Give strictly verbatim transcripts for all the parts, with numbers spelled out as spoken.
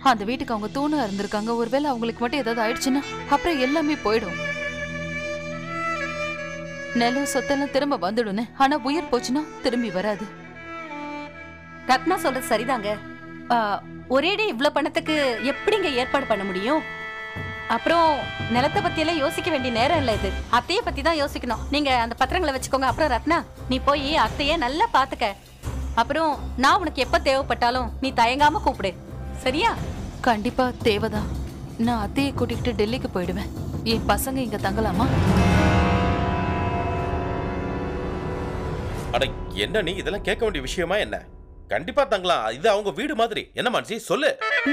அந்த வீட்டுக்கு அவங்க தூணா இருந்திருக்காங்க. ஒருவேளை அவங்களுக்கு மட்டும் ஏதாவது ஆயிடுச்சுன்னா அப்புறம் எல்லாமே போயிடும். நிலம் சொத்தெல்லாம் திரும்ப வந்துடுன்னு, ஆனா உயிர் போச்சுன்னா திரும்பி வராது. ரத்னா சொல்றது சரிதாங்க. ஒரேடி இவ்வளவு பணத்துக்கு எப்படிங்க ஏற்பாடு பண்ண முடியும்? அப்புறம் நிலத்தை பத்தி எல்லாம் யோசிக்க வேண்டிய நேரம் இல்ல இது. அத்தைய பத்தி தான் யோசிக்கணும். நீங்க அந்த பத்திரங்களை வச்சுக்கோங்க. அப்புறம் ரத்னா, நீ போய் அத்தைய நல்லா பாத்துக்க. அப்புறம் நான் உனக்கு எப்ப தேவைப்பட்டாலும் நீ தயங்காம கூப்பிடு, சரியா? கண்டிப்பா தேவைதான். நான் அத்தையை கூட்டிக்கிட்டு டெல்லிக்கு போயிடுவேன். என் பசங்க இங்க தங்கலாமா? அட என்ன நீ இதெல்லாம் கேட்க வேண்டிய விஷயமா என்ன? கண்டிப்பா தங்கலாம். இது அவங்க வீடு மாதிரி. என்ன மான்சி சொல்லு.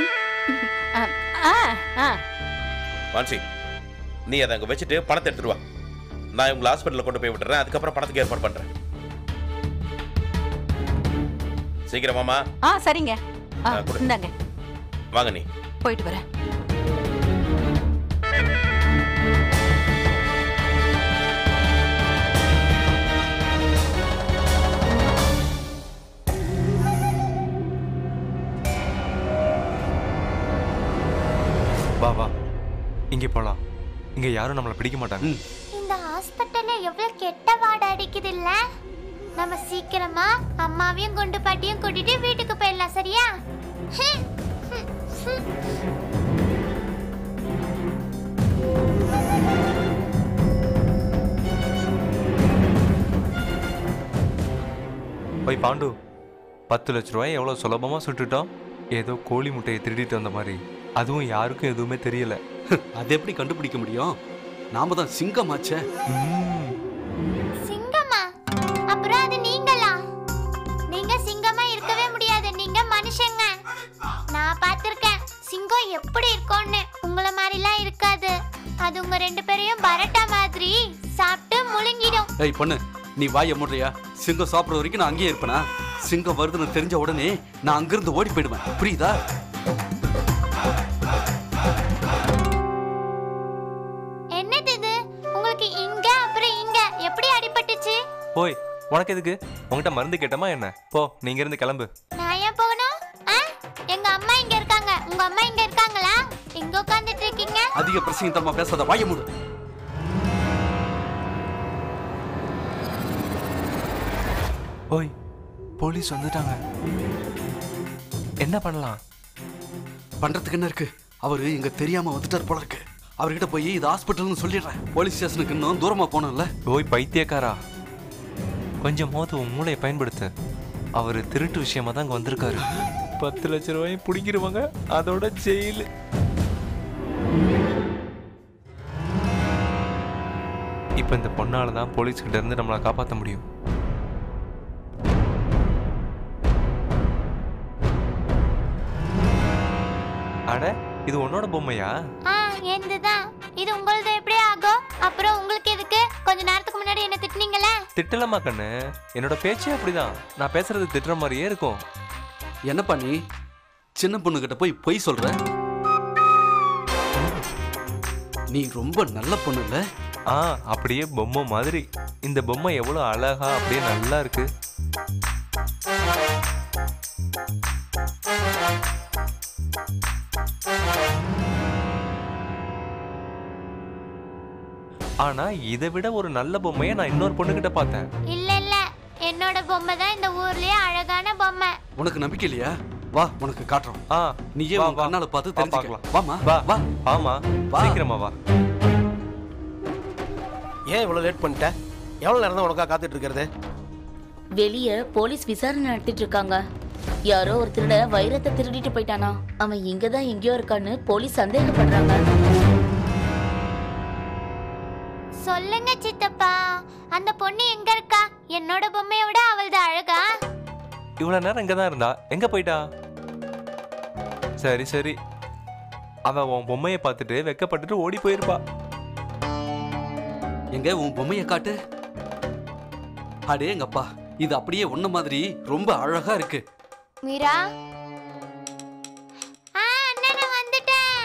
மான்சி, நீ அதை அங்க வச்சுட்டு பணத்தை எடுத்துட்டு வா. நான் உங்களை ஹாஸ்பிட்டல்ல கொண்டு போய் விட்டுறேன். அதுக்கப்புறம் பணத்துக்கு ஏற்பாடு பண்றேன். சீக்கிரமாமா. ஆ சரிங்க. இந்தாங்க. வாங்க, நீ போயிட்டு வரேன். வா வா, இங்கே போலாம். இங்க யாரும் நம்மள பிடிக்க மாட்டாங்க. இந்த ஹாஸ்பிடல்ல எவ்வளவு கெட்ட வாடை அடிக்குது இல்ல? நம்ம சீக்கிரமா அம்மாவையும் குண்டு பாட்டியும் கூட்டிட்டு வீட்டுக்கு போயிடலாம், சரியா? போய் பாண்டு, பத்து லட்ச ரூபாய் எவ்வளவு சுலபமா சுட்டுட்டோம். ஏதோ கோழி முட்டையை திருடிட்டு வந்த மாதிரி. அதுவும் யாருக்கும் எதுவுமே தெரியல. அது எப்படி கண்டுபிடிக்க முடியும்? நாம தான் சிங்கமாச்சே. சிங்கமா? அப்புறம் அது நீங்களா? நீங்க சிங்கமா இருக்கவே முடியாது. நீங்க மனுஷங்க. நான் பார்த்திருக்கேன் சிங்கம் எப்படி இருக்கும்னு. உங்களை மாதிரிலாம் இருக்காது. அது உங்க ரெண்டு பேரையும் பரோட்டா மாதிரி சாப்பிட்டு முழுங்கிடும். ஏய் பொண்ணு, நீ வாயை மூடுறியா? சிங்கம் சாப்பிடுற வரைக்கும் நான் அங்கேயே இருப்பேனா? சிங்கம் வருதுன்னு தெரிஞ்ச உடனே நான் அங்கிருந்து ஓடி போயிடுவேன், புரியுதா? என்னது இது? உங்களுக்கு இங்க அப்புறம் இங்க எப்படி அடிபட்டுச்சு? போய், உனக்கு எதுக்கு? உன்கிட்ட மருந்து கேட்டமா என்ன? போ, நீங்க இருந்து கிளம்பு. நான் ஏன் போகணும்? எங்க அம்மா இங்க இருக்காங்க. உங்க அம்மா இங்க இருக்காங்களா? எங்க உட்கார்ந்துட்டு இருக்கீங்க? அதிக பிரசங்கத்தமா பேசாத, வாயை மூடு. ஓய், போலீஸ் வந்துட்டாங்க. என்ன பண்ணலாம்? பண்றதுக்கு என்ன இருக்கு? அவரு இங்க தெரியாம வந்துட்டார் போல இருக்கு. அவர்கிட்ட போய் இது ஹாஸ்பிட்டல்னு சொல்லிடுறேன். போலீஸ் ஸ்டேஷனுக்கு இன்னும் தூரமா போனோம்ல. ஓய் பைத்தியக்காரா, கொஞ்சம் போது உன் மூளையை பயன்படுத்து. அவரு திருட்டு விஷயமா தான் இங்க வந்திருக்காரு. பத்து லட்ச ரூபாயும் பிடிக்கிருவாங்க, அதோட ஜெயிலு. இப்ப இந்த பொண்ணால தான் போலீஸ் கிட்ட இருந்து நம்மளை காப்பாற்ற முடியும். அட, இது உன்னோட பொம்மையா? ஆ, என்னதுதான். இது உங்களது எப்படி ஆகும்? அப்புறம் உங்களுக்கு எதுக்கு? கொஞ்ச நேரத்துக்கு முன்னாடி என்ன திட்டுனீங்களே? திட்டலமா கண்ணு, என்னோட பேச்சே அப்படிதான். நான் பேசுறது திட்டுற மாதிரியே இருக்கும். என்னப்பா நீ சின்ன பொண்ணு கிட்ட போய் பொய் சொல்ற? நீ ரொம்ப நல்ல பொண்ணு இல்ல? ஆ, அப்படியே பொம்மை மாதிரி. இந்த பொம்மை எவ்வளவு அழகா அப்படியே நல்லா இருக்கு. ஆனா இதை விட ஒரு நல்ல பொம்மையை நான் இன்னொரு பொண்ணு கிட்ட பார்த்தேன். இல்ல இல்ல, என்னோட பொம்மை தான் இந்த ஊர்லயே அழகான பொம்மை. உனக்கு நம்பிக்கை இல்லையா? வா, உனக்கு காட்டுறோம். ஆ, நீயே உன் கண்ணால பார்த்து தெரிஞ்சுக்கலாம். வாமா, வா வா, ஆமா, சீக்கிரமா வா. ஏன் இவ்வளவு லேட் பண்ணிட்ட? எவ்வளவு நேரம் தான் உனக்கா காத்துட்டு இருக்கிறது? வெளியே போலீஸ் விசாரணை நடத்திட்டு இருக்காங்க. யாரோ ஒரு திருட வைரத்தை திருடிட்டு போயிட்டானா. அவன் இங்கதான் எங்கேயோ இருக்கான்னு போலீஸ் சந்தேகப்படுறாங்க. சொல்லுங்க சித்தப்பா, அந்த பொண்ணு எங்க இருக்கா? என்னோட பொம்மையோட அவள்தான் அழகா? இவ்வளவு நேரம் இங்கதான் இருந்தா, எங்க போயிட்டா? சரி சரி, அவ உன் பொம்மையை பார்த்துட்டு வெக்கப்பட்டுட்டு ஓடி போயிருப்பா. எங்க உன் பொம்மையை காட்டு. அடே எங்கப்பா, இது அப்படியே உன்ன மாதிரி ரொம்ப அழகா இருக்கு. மீரா, ஆ அண்ணா, நான் வந்துட்டேன்.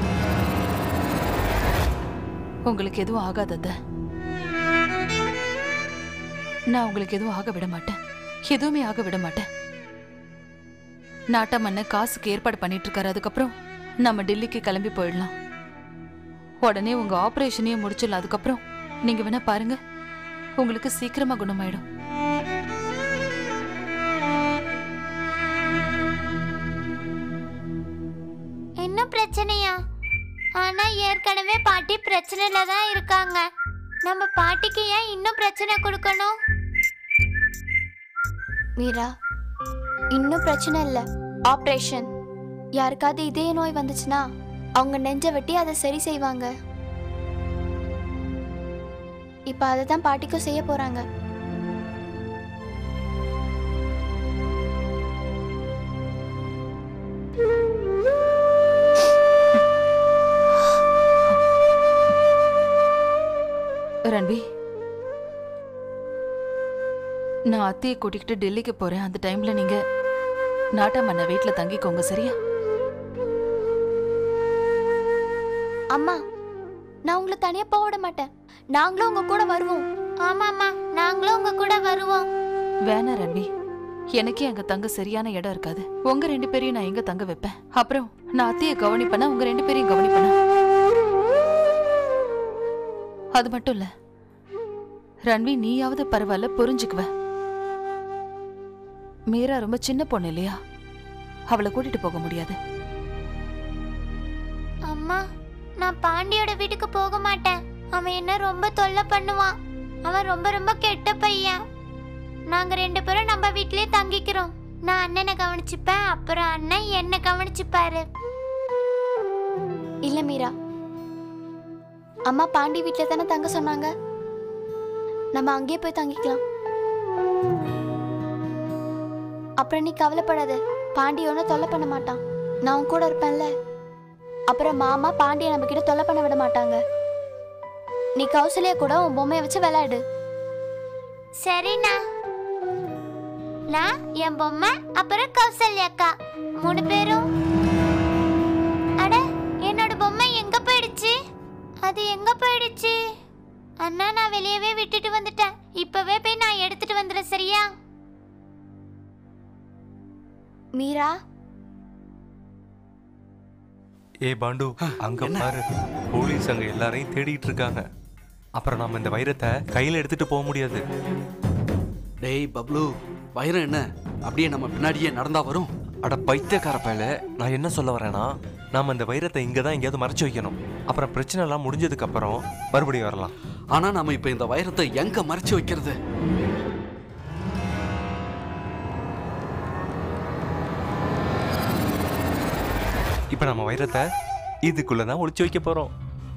உங்களுக்கு எதுவும் ஆகாதத. நான் உங்களுக்கு எதுவும் ஆக விட மாட்டேன். எதுவுமே ஆக விட மாட்டேன். நாட்டாமண்ண காசுக்கு ஏற்பாடு பண்ணிட்டு இருக்காரு. அதுக்கப்புறம் நம்ம டெல்லிக்கு கிளம்பி போயிடலாம். உடனே உங்க ஆபரேஷனையும் முடிச்சிடலாம். அதுக்கப்புறம் நீங்க வேணா பாருங்க, உங்களுக்கு சீக்கிரமா குணமாயிடும். இன்னும் பிரச்சனையா? ஆனா ஏற்கனவே பாட்டி பிரச்சனையில தான் இருக்காங்க. நம்ம பாட்டிக்கு ஏன் இன்னும் பிரச்சனை கொடுக்கணும்? மீரா, இன்னும் பிரச்சனை இல்லை, ஆப்ரேஷன். யாருக்காவது இதய நோய் வந்துச்சுன்னா அவங்க நெஞ்ச வெட்டி அதை சரி செய்வாங்க. இப்ப அதை தான் பாட்டிக்கும் செய்ய போறாங்க. ரன்பி, நான் அத்தையை கூட்டிக்கிட்டு டெல்லிக்கு போறேன். அந்த டைம்ல நீங்க நாட்டாமண்ண வீட்டுல தங்கிக்கோங்க, சரியா? அம்மா, நான் உங்களை தனியா போக விட மாட்டேன். நாங்களும் உங்க கூட வருவோம். ஆமாம்மா, நாங்களும் உங்க கூட வருவோம். வேணா ரன்பி, எனக்கே அங்க தங்க சரியான இடம் இருக்காது. உங்க ரெண்டு பேரையும் நான் எங்க தங்க வைப்பேன்? அப்புறம் நான் அத்தையை கவனிப்பேனா உங்க ரெண்டு பேரையும் கவனிப்பேனா? அது மட்டும் இல்ல ரன்வி, நீயாவது பரவாயில்ல, புரிஞ்சுக்குவ. மீரா ரொம்ப சின்ன பொண்ணு இல்லையா? அவளை கூட்டிட்டு போக முடியாது. அம்மா, நான் பாண்டியோட வீட்டுக்கு போக மாட்டேன். அவன் என்ன ரொம்ப தொல்லை பண்ணுவான். அவன் ரொம்ப ரொம்ப கெட்ட பையன். நாங்க ரெண்டு பேரும் நம்ம வீட்லயே தங்கிக்கிறோம். நான் அண்ணனை கவனிச்சுப்பேன், அப்புறம் அண்ணன் என்ன கவனிச்சுப்பாரு. இல்ல மீரா, அம்மா பாண்டி வீட்டுல தானே தங்க சொன்னாங்க. நம்ம அங்கேயே போய் தங்கிக்கலாம். அப்புறம் நீ கவலைப்படாத, பாண்டி ஒன்னும் தொல்லை பண்ண மாட்டான். நான் உன் கூட இருப்பேன்ல. அப்புறம் மாமா பாண்டிய நம்ம கிட்ட தொல்லை பண்ண விட மாட்டாங்க. நீ கௌசல்யா கூட உன் பொம்மையை வச்சு விளையாடு. சரிண்ணா. நான், என் பொம்மை, அப்புறம் கௌசல்யாக்கா மூணு பேரும். அட, என்னோட பொம்மை எங்க போயிடுச்சு? அது எங்க போயிடுச்சு? அண்ணா, நான் வெளியவே விட்டுட்டு வந்துட்டேன். இப்பவே போய் நான் எடுத்துட்டு வந்துடுறேன், சரியா? மீரா, ஏ பாண்டு, அங்க பாரு, போலீஸ் அங்க எல்லாரையும் தேடிட்டு இருக்காங்க. அப்புறம் நாம இந்த வைரத்தை கையில எடுத்துட்டு போக முடியாது. டேய் பப்ளு, வைரம் என்ன அப்படியே நம்ம பின்னாடியே நடந்தா வரும்? அட பைத்தியக்கார பயல, நான் என்ன சொல்ல வரேன்னா, நாம இந்த வைரத்தை இங்க தான் எங்கேயாவது மறைச்சு வைக்கணும். அப்புறம் பிரச்சனை எல்லாம் முடிஞ்சதுக்கு அப்புறம் மறுபடியும் வரலாம். ஆனா நம்ம இப்ப இந்த வைரத்தை எங்க மறைச்சு வைக்கிறது? இப்ப நம்ம வைரத்தை இதுக்குள்ளதான் ஒளிச்சு வைக்க போறோம்.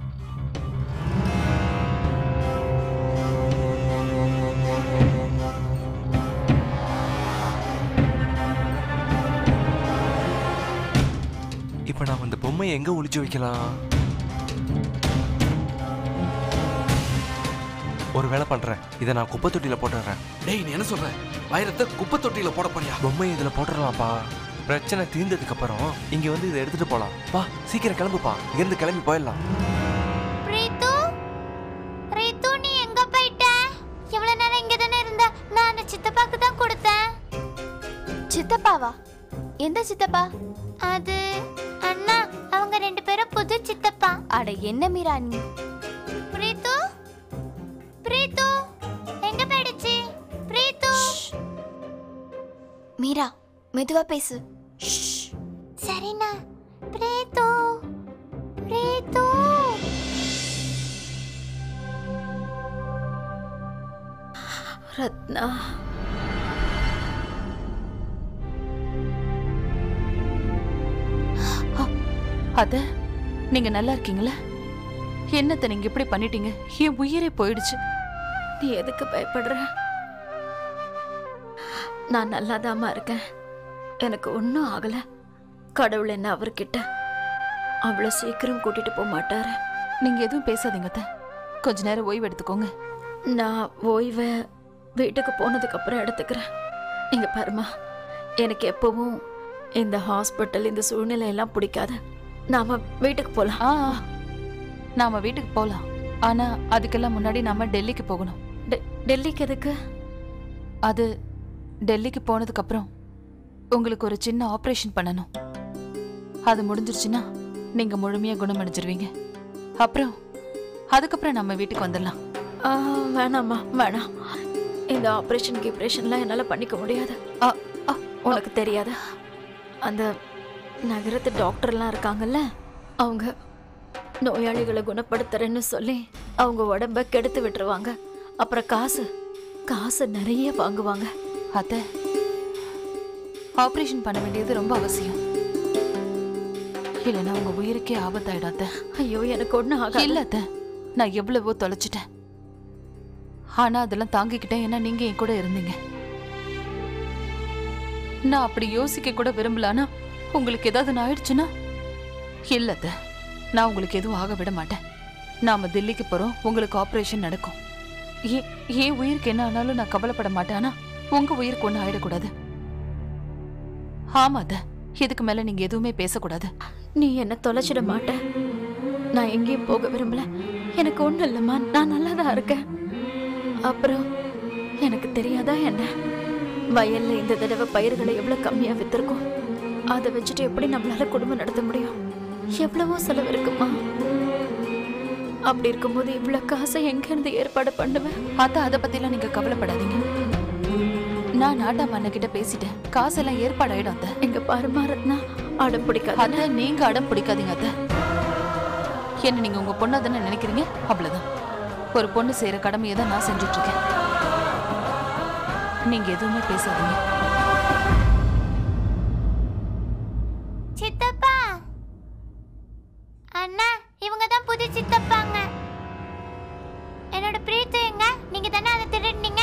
இப்ப நாம இந்த பொம்மையை எங்க ஒளிச்சு வைக்கலாம்? ஒரு வேலை பண்றேன், இதை நான் குப்பை தொட்டியில போட்டுறேன். டேய், நீ என்ன சொல்ற? வைரத்தை குப்பை தொட்டியில போட போறியா? பொம்மையை இதுல போட்டுடலாம்ப்பா. பிரச்சனை தீர்ந்ததுக்கு அப்புறம் இங்க வந்து இதை எடுத்துட்டு போலாம். வா, சீக்கிரம் கிளம்புப்பா, இங்க இருந்து கிளம்பி போயிடலாம். பிரீத்து, பிரீத்து, நீ எங்க போயிட்ட? இவ்வளவு நேரம் இங்க தானே இருந்த. நான் அந்த சித்தப்பாக்கு தான் கொடுத்தேன். சித்தப்பாவா? எந்த சித்தப்பா? அது அண்ணா, அவங்க ரெண்டு பேரும் புது சித்தப்பா. அட என்ன மீரா நீ? பிரீத்து, பிரீத்து, எங்க போயிடுச்சு? பிரீத்து. மீரா, மெதுவா பேசு. சரிண்ணா. Breath, breath. ரத்னா, அத நீங்க நல்லா இருக்கீங்களா? என்னத்த நீங்க இப்படி பண்ணிட்டீங்க? என் உயிரே போயிடுச்சு. நீ எதுக்கு பயப்படுற? நான் நல்லாதாம்மா இருக்கேன். எனக்கு ஒன்றும் ஆகல. கடவுள் என்ன அவர்கிட்ட அவ்வளோ சீக்கிரம் கூட்டிட்டு போக மாட்டாரு. நீங்க எதுவும் பேசாதீங்க அத்தை. கொஞ்ச நேரம் ஓய்வு எடுத்துக்கோங்க. நான் ஓய்வை வீட்டுக்கு போனதுக்கு அப்புறம் எடுத்துக்கிறேன். இங்க பாருமா, எனக்கு எப்பவும் இந்த ஹாஸ்பிட்டல் இந்த சூழ்நிலை எல்லாம் பிடிக்காது. நாம வீட்டுக்கு போலாம். ஆ, நாம வீட்டுக்கு போலாம். ஆனா அதுக்கெல்லாம் முன்னாடி நாம டெல்லிக்கு போகணும். டெல்லிக்கு எதுக்கு? அது டெல்லிக்கு போனதுக்கு அப்புறம் உங்களுக்கு ஒரு சின்ன ஆபரேஷன் பண்ணணும். அது முடிஞ்சிருச்சுன்னா நீங்க முழுமையா குணமடைஞ்சிருவீங்க. அப்புறம் அதுக்கப்புறம் நம்ம வீட்டுக்கு வந்துடலாம். ஆ, வேணாம்மா வேணாம். இந்த ஆப்ரேஷன் கீப்ரேஷன்லாம் என்னால் பண்ணிக்க முடியாது. ஆ, ஆ, உனக்கு தெரியாத அந்த நகரத்து டாக்டர்லாம் இருக்காங்கல்ல, அவங்க நோயாளிகளை குணப்படுத்துறேன்னு சொல்லி அவங்க உடம்ப கெடுத்து விட்டுருவாங்க. அப்புறம் காசு காசு நிறைய வாங்குவாங்க. அத்தை, ஆபரேஷன் பண்ண வேண்டியது ரொம்ப அவசியம். இல்லைன்னா உங்க உயிருக்கே ஆபத்தாயிடும் அத்தை. ஐயோ, எனக்கு ஒன்றும் ஆகாது. இல்ல அத்தை, நான் எவ்வளவோ தொலைச்சிட்டேன். ஆனா அதெல்லாம் தாங்கிக்கிட்டேன். ஏன்னா நீங்க என் கூட இருந்தீங்க. நான் அப்படி யோசிக்க கூட விரும்பலானா உங்களுக்கு ஏதாவது ஆயிடுச்சுன்னா? இல்ல அத்தை, நான் உங்களுக்கு எதுவும் ஆக விட மாட்டேன். நாம தில்லிக்கு போறோம், உங்களுக்கு ஆபரேஷன் நடக்கும். ஏன் ஏன் உயிருக்கு என்ன ஆனாலும் நான் கவலைப்பட மாட்டேன். ஆனா உங்க உயிருக்கு ஒன்றும் ஆயிடக்கூடாது. ஆமா அத்தை, இதுக்கு மேல நீங்க எதுவுமே பேசக்கூடாது. நீ என்ன தொலைச்சிட மாட்ட. நான் எங்கேயும் போக விரும்பல. எனக்கு ஒன்றும் இல்லைம்மா, நான் நல்லா தான் இருக்கேன். அப்புறம் எனக்கு தெரியாதா என்ன, வயல்ல இந்த தடவை பயிர்களை எவ்வளவு கம்மியா வித்திருக்கோம். அதை வச்சுட்டு எப்படி நம்மளால குடும்பம் நடத்த முடியும்? எவ்வளவோ செலவு இருக்குமா. அப்படி இருக்கும்போது இவ்வளவு காசை எங்க இருந்து ஏற்பாடு பண்ணுவேன்? அத்தை, அதை பத்திலாம் நீங்க கவலைப்படாதீங்க. நான் நாட்டாம அண்ணன் கிட்ட பேசிட்டேன். காசெல்லாம் ஏற்பாடாயிடும் அத்தை. எங்க பாருமா ரத்னா, அடம் பிடிக்காது. அத்தை, நீங்க அடம் பிடிக்காதீங்க அத்தை. என்ன நீங்க உங்க பொண்ணை தானே நினைக்கிறீங்க? அவ்வளவுதான். ஒரு பொண்ணு செய்யற கடமையை தான் நான் செஞ்சுட்டு இருக்கேன். நீங்க எதுவுமே பேசாதீங்க. சித்தப்பா, அண்ணா, இவங்க தான் புது சித்தப்பாங்க. என்னோட பிரீத்து எங்க? நீங்க தானே அதை திருடுனீங்க.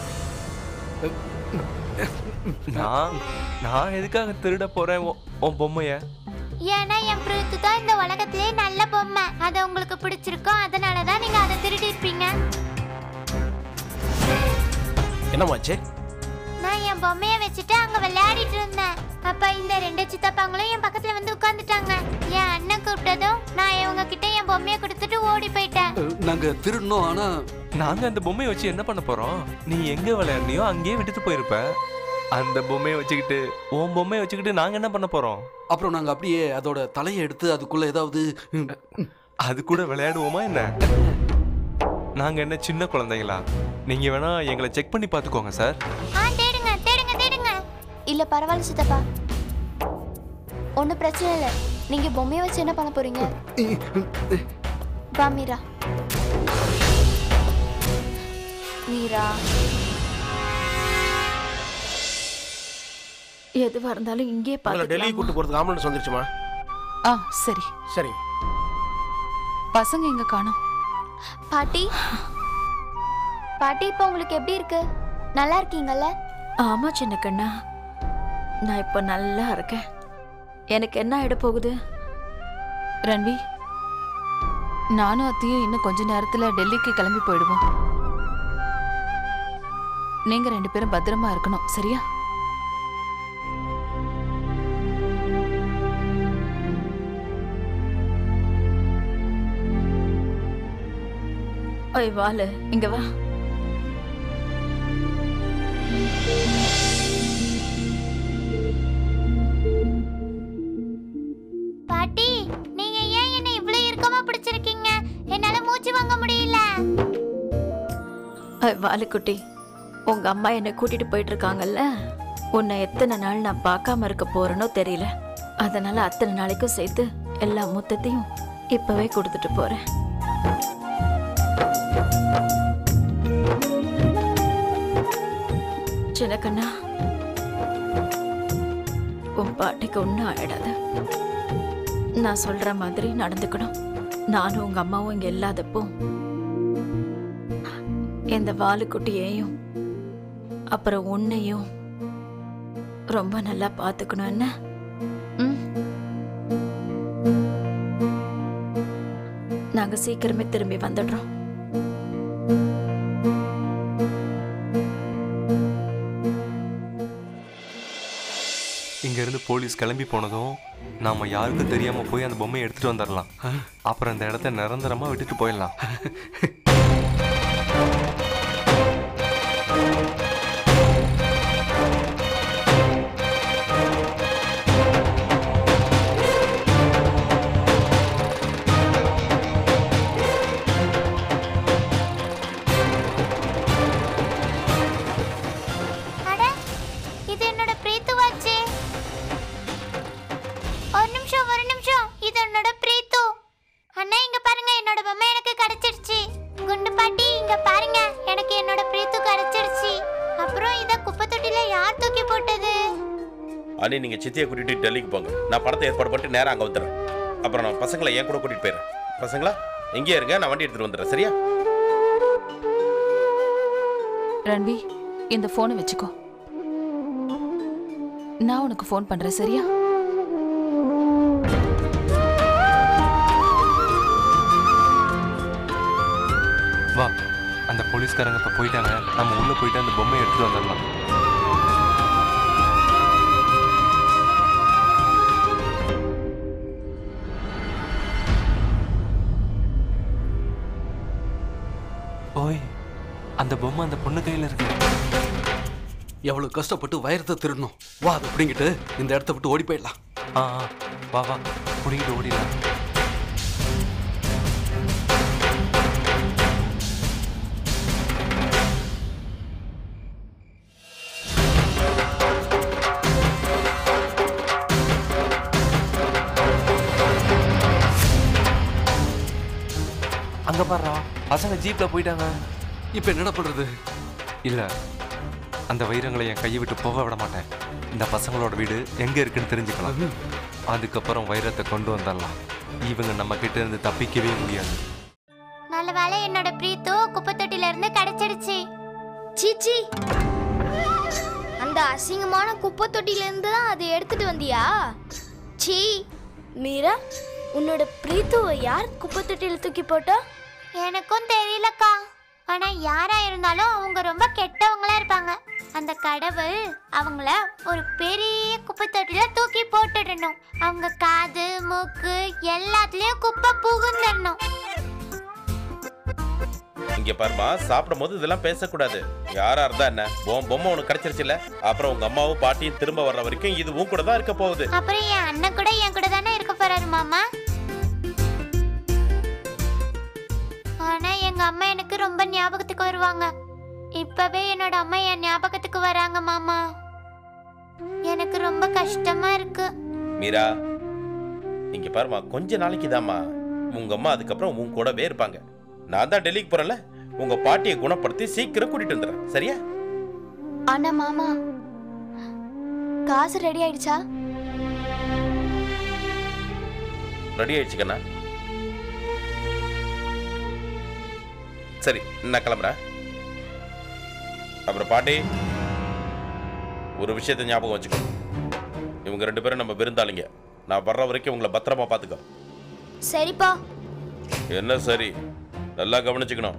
நான் நான் எதுக்காக திருட போறேன் உன்- உன் பொம்மைய? ஏன்னா என் பிரீத்து தான் இந்த உலகத்திலே நல்ல பொம்மை. அது உங்களுக்கு பிடிச்சிருக்கும், அதனால தான் நீங்க அதை திருடி இருப்பீங்க. என்னமாச்சு? நான் என் பொம்மையை வச்சுட்டு அங்க விளையாடிட்டு இருந்தேன். அப்ப இந்த ரெண்டு சித்தப்பாங்களும் என் பக்கத்துல வந்து உட்கார்ந்துட்டாங்க. என் அண்ணன் கூப்பிட்டதும் நான் இவங்க கிட்ட என் பொம்மையை கொடுத்துட்டு ஓடி போயிட்டேன். நாங்க திருடணும். ஆனா நாங்க அந்த பொம்மையை வச்சு என்ன பண்ண போறோம்? நீ எங்க விளையாடுனியோ அங்கேயே விட்டுட்டு போயிருப்ப. அந்த பொம்மையை வச்சுக்கிட்டு உன் பொம்மையை வச்சுக்கிட்டு நாங்க என்ன பண்ண போறோம்? அப்புறம் நாங்க அப்படியே அதோட தலையை எடுத்து அதுக்குள்ள ஏதாவது அது கூட விளையாடுவோமா என்ன? நாங்க என்ன சின்ன குழந்தைங்களா? நீங்க வேணா எங்களை செக் பண்ணி பாத்துக்கோங்க சார். ஆ, தேடுங்க தேடுங்க தேடுங்க. இல்ல பரவாயில்ல சித்தப்பா, ஒன்றும் பிரச்சனை இல்லை. நீங்க பொம்மையை வச்சு என்ன பண்ண போறீங்க? வா மீரா. மீரா, எதுவா இருந்தாலும் இங்கே உங்களை டெல்லி பார்த்துக்கலாம். கூட்டு போறதுக்கு ஆம்புலன்ஸ் வந்துருச்சுமா? ஆ, சரி. சரி. பசங்க எங்க காணோம்? பாட்டி பாட்டி இப்போ உங்களுக்கு எப்படி இருக்கு? நல்லா இருக்கீங்கல்ல? ஆமா சின்ன கண்ணா, நான் இப்ப நல்லா இருக்கேன். எனக்கு என்ன ஆயிட போகுது? ரன்வி, நானும் அத்தையும் இன்னும் கொஞ்ச நேரத்துல டெல்லிக்கு கிளம்பி போயிடுவோம். நீங்க ரெண்டு பேரும் பத்திரமா இருக்கணும், சரியா? ஓய் வாலு, இங்க வா. பாட்டி, நீங்க ஏன் என்ன இவ்வளவு இறுக்கமா பிடிச்சிருக்கீங்க? என்னால மூச்சு வாங்க முடியல. ஓய் வாலு குட்டி, உங்க அம்மா என்னை கூட்டிட்டு போயிட்டு இருக்காங்கல்ல, உன்னை எத்தனை நாள் நான் பார்க்காம இருக்க போறேனோ தெரியல. அதனால அத்தனை நாளைக்கும் சேர்த்து எல்லா மொத்தத்தையும் இப்பவே கொடுத்துட்டு போறேன். சின்ன கண்ணா, உன் பாட்டிக்கு ஒன்றும் ஆயிடாது. நான் சொல்ற மாதிரி நடந்துக்கணும். நானும் உங்க அம்மாவும் இங்க இல்லாதப்போ இந்த வாலுக்குட்டியையும் அப்புறம் உன்னையும் ரொம்ப நல்லா பார்த்துக்கணும். என்ன? ம்? நாங்க சீக்கிரமே திரும்பி வந்துடுறோம். இங்க இருந்து போலீஸ் கிளம்பி போனதும் நாம யாருக்கும் தெரியாம போய் அந்த பொம்மையை எடுத்துட்டு வந்துடலாம். அப்புறம் அந்த இடத்த நிரந்தரமா விட்டுட்டு போயிடலாம். அண்ணி நீங்க சித்தியை கூட்டிட்டு டெல்லிக்கு போங்க. நான் பணத்தை ஏற்பாடு பண்ணிட்டு நேரம் அங்க வந்துடுறேன். அப்புறம் நான் பசங்களை என் கூட கூட்டிட்டு போயிடுறேன். பசங்களா எங்கேயே இருங்க, நான் வண்டி எடுத்துட்டு வந்துடுறேன். சரியா? ரன்வி, இந்த போனை வச்சுக்கோ. நான் உனக்கு ஃபோன் பண்றேன். சரியா? வா, அந்த போலீஸ்காரங்க இப்போ போயிட்டாங்க. நம்ம உள்ள போயிட்டு அந்த பொம்மையை எடுத்துட்டு வந்துடலாம். ஓய், அந்த பொம்மை அந்த பொண்ணு கையில இருக்கு. எவ்வளவு கஷ்டப்பட்டு வைரத்தை திருடணும். வா, அதை பிடிங்கிட்டு இந்த இடத்த விட்டு ஓடி போயிடலாம். ஆ வா வா, பிடிங்கிட்டு ஓடிடலாம். அங்க பாருடா, பசங்க ஜீப்ல போயிட்டாங்க. இப்ப என்னடா பண்றது? இல்ல, அந்த வைரங்களை என் கையை விட்டு போக விட மாட்டேன். இந்த பசங்களோட வீடு எங்க இருக்குன்னு தெரிஞ்சுக்கலாம். அதுக்கப்புறம் வைரத்தை கொண்டு வந்துடலாம். இவங்க நம்ம கிட்ட இருந்து தப்பிக்கவே முடியாது. நல்ல வேளை என்னோட பிரீத்து குப்பை தொட்டில இருந்து கிடைச்சிடுச்சு. சீச்சி, அந்த அசிங்கமான குப்பை தொட்டில இருந்து தான் அதை எடுத்துட்டு வந்தியா? சீ மீரா, உன்னோட பிரீத்துவை யார் குப்பை தொட்டில தூக்கி போட்டா? எனக்கும் தெரியலக்கா. ஆனா யாரா இருந்தாலும் அவங்க ரொம்ப கெட்டவங்களா இருப்பாங்க. அந்த கடவுள் அவங்கள ஒரு பெரிய குப்பை தொட்டில தூக்கி போட்டுடணும். அவங்க காது மூக்கு எல்லாத்துலயும் குப்பை புகுந்துடணும். இங்க பாருமா, சாப்பிடும் போது இதெல்லாம் பேசக்கூடாது. யாரா இருந்தா என்ன, உன் பொம்மை உனக்கு கிடைச்சிருச்சுல, அப்புறம் உங்க அம்மாவும் பாட்டியும் திரும்ப வர்ற வரைக்கும் இது உன் கூட தான் இருக்க போகுது. அப்புறம் என் அண்ணன் கூட என் கூட தானே இருக்க போறாரு மாமா. ஆனா எங்க அம்மா எனக்கு ரொம்ப ஞாபகத்துக்கு வருவாங்க. இப்பவே என்னோட அம்மா என் ஞாபகத்துக்கு வராங்க மாமா. எனக்கு ரொம்ப கஷ்டமா இருக்கு. மீரா, இங்க பாருமா, கொஞ்ச நாளைக்கு தாம்மா. உங்க அம்மா அதுக்கப்புறம் உன் கூடவே இருப்பாங்க. நான் தான் டெல்லிக்கு போறேன்ல, உங்க பாட்டியை குணப்படுத்தி சீக்கிரம் கூட்டிட்டு வந்துடுறேன். சரியா? ஆனா மாமா, காசு ரெடி ஆயிடுச்சா? ரெடி ஆயிடுச்சு கண்ணா. சரி, நான் கிளம்புறேன். அப்புறம் பாட்டி, ஒரு விஷயத்தை ஞாபகம் வச்சுக்கோ. இவங்க ரெண்டு பேரும் நம்ம விருந்தாளிங்க. நான் வர்ற வரைக்கும் உங்களை பத்திரமா பாத்துக்கோ. சரிப்பா. என்ன சரி? நல்லா கவனிச்சுக்கணும்.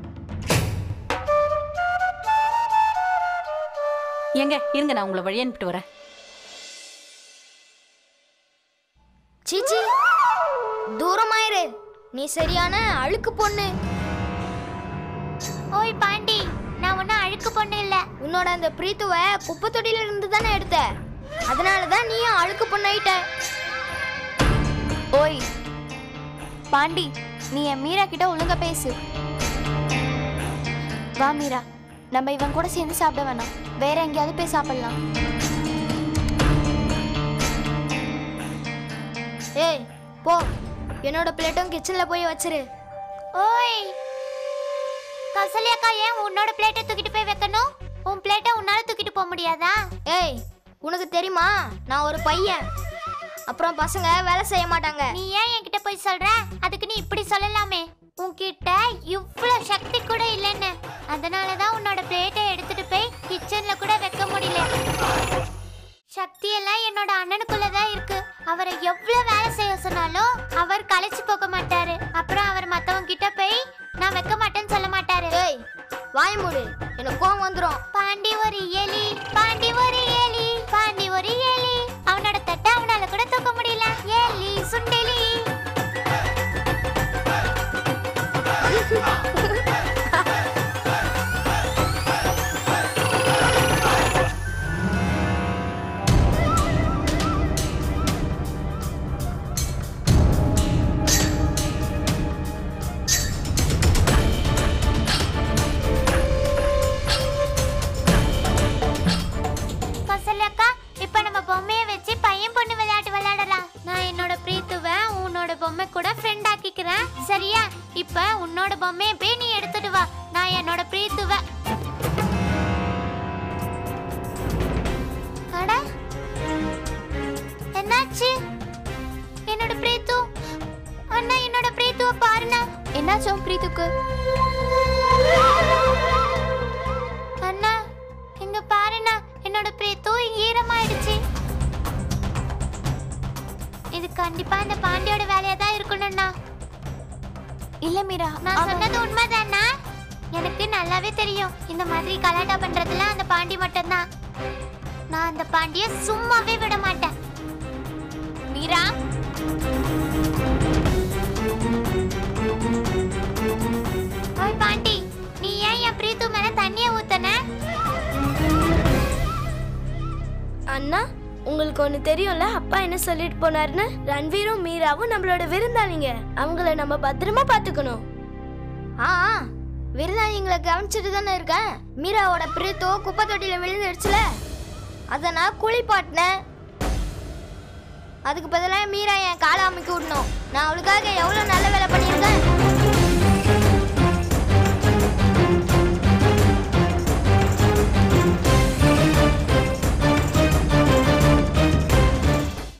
எங்க இருங்க, நான் உங்களை வழி அனுப்பிட்டு வரேன். சீச்சி, தூரமாயிரு. நீ சரியான அழுக்கு பொண்ணு. ஓய் பாண்டி, நான் ஒன்னும் அழுக்கு பொண்ணு இல்ல. உன்னோட அந்த பிரீத்துவை குப்பை தொட்டில இருந்து தானே எடுத்த. அதனாலதான் நீயும் அழுக்கு பொண்ணாயிட்ட. ஓய் பாண்டி, நீ என் மீரா கிட்ட ஒழுங்கா பேசு. வா மீரா, நம்ம இவன் கூட சேர்ந்து சாப்பிட வேணாம். வேற எங்கேயாவது போய் சாப்பிடலாம். ஏய் போ, என்னோட பிளேட்டும் கிச்சன்ல போய் வச்சிரு. ஓய் கௌசல்யாக்கா, ஏன் உன்னோட பிளேட்டை தூக்கிட்டு போய் வைக்கணும்? உன் பிளேட்டை உன்னால தூக்கிட்டு போக முடியாதா? ஏய், உனக்கு தெரியுமா நான் ஒரு பையன். அப்புறம் பசங்க வேலை செய்ய மாட்டாங்க. நீ ஏன் என்கிட்ட போய் சொல்ற? அதுக்கு நீ இப்படி சொல்லலாமே. உன்கிட்ட இவ்வளவு சக்தி கூட இல்லைன்னு. அதனாலதான் உன்னோட பிளேட்டை எடுத்துட்டு போய் கிச்சன்ல கூட வைக்க முடியல. சக்தி எல்லாம் என்னோட அண்ணனுக்குள்ளதான் இருக்கு. அவரை எவ்வளவு வேலை செய்ய சொன்னாலும் அவர் களைச்சு போக மாட்டாரு. அப்புறம் அவர் மத்தவங்க கிட்ட போய் நான் வைக்க மாட்டேன்னு சொல்ல மாட்டாரு. ஏய் வாய் மூடு, எனக்கு கோவம் வந்துரும். பாண்டி ஒரு எலி, பாண்டி ஒரு எலி, பாண்டி ஒரு எலி. அவனோட தட்டை அவனால கூட தூக்க முடியல. எலி சுண்டெலி. கௌசல்யாக்கா, இப்ப நம்ம பொம்மையை வச்சு பையன் பொண்ணு விளையாட்டு விளையாடலாம். நான் என்னோட பிரீத்துவை உன்னோட பொம்மை கூட ஃப்ரெண்ட் ஆக்கிக்கிறேன். சரியா? இப்ப உன்னோட பொம்மையை போய் நீ எடுத்துட்டு வா. நான் என்னோட பிரீத்துவை அட என்னாச்சு? என்னோட பிரீத்து அண்ணா, என்னோட பிரீத்துவ பாருண்ணா. என்னாச்சும் பிரீத்துக்கு? அண்ணா இங்க பாருண்ணா, என்னோட பிரீத்து ஈரமாயிடுச்சு. இது கண்டிப்பா அந்த பாண்டியோட வேலையா தான் இருக்கணும்ண்ணா. இல்ல மீரா, நான் சொன்னது உண்மைதானா? எனக்கு நல்லாவே தெரியும் இந்த மாதிரி கலாட்டா பண்றதுல அந்த பாண்டி மட்டும்தான். நான் அந்த பாண்டிய சும்மாவே விட மாட்டேன். மீரா, ஓய் பாண்டி, நீ ஏன் என் பிரீத்து மேல தண்ணிய ஊத்தன? அண்ணா, உங்களுக்கு ஒண்ணு தெரியும்ல அப்பா என்ன சொல்லிட்டு போனாருன்னு? ரன்வீரும் மீராவும் நம்மளோட விருந்தாளிங்க, அவங்கள நம்ம பத்திரமா பாத்துக்கணும். ஆ விருந்தாளிங்களை கவனிச்சுட்டு தானே இருக்கேன். மீராவோட பிரீத்தோ குப்பை தொட்டியில விழுந்துடுச்சுல, அதை நான் குளிப்பாட்டினேன். அதுக்கு பதிலாக மீரா என் காலை அமைக்க விடணும். நான் அவளுக்காக எவ்வளோ நல்ல வேலை பண்ணியிருக்கேன்.